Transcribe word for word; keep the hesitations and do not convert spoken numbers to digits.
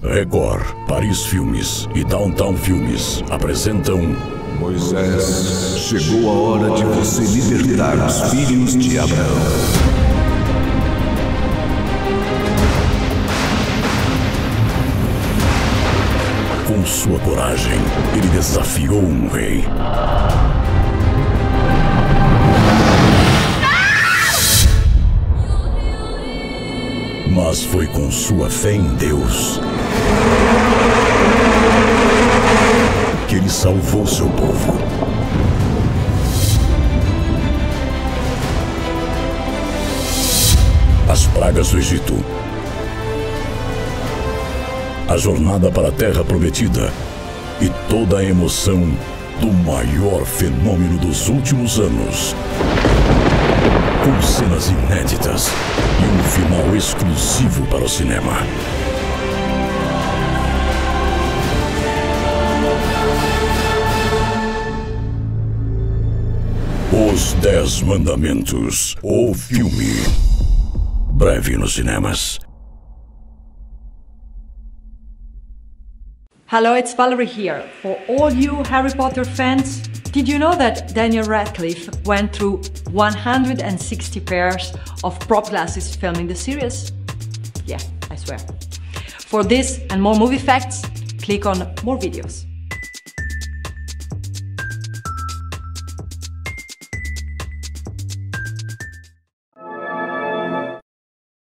Record, Paris Filmes e Downtown Filmes apresentam... Moisés, chegou a hora de você libertar os filhos de Abraão. Com sua coragem, ele desafiou um rei. Mas foi com sua fé em Deus que ele salvou seu povo. As pragas do Egito, a jornada para a Terra Prometida e toda a emoção do maior fenômeno dos últimos anos. Com cenas inéditas e um final exclusivo para o cinema. Os Dez Mandamentos, o filme. Breve nos cinemas. Hello, it's Valerie here. For all you Harry Potter fans, did you know that Daniel Radcliffe went through one hundred sixty pairs of prop glasses filming the series? Yeah, I swear. For this and more movie facts, click on more videos.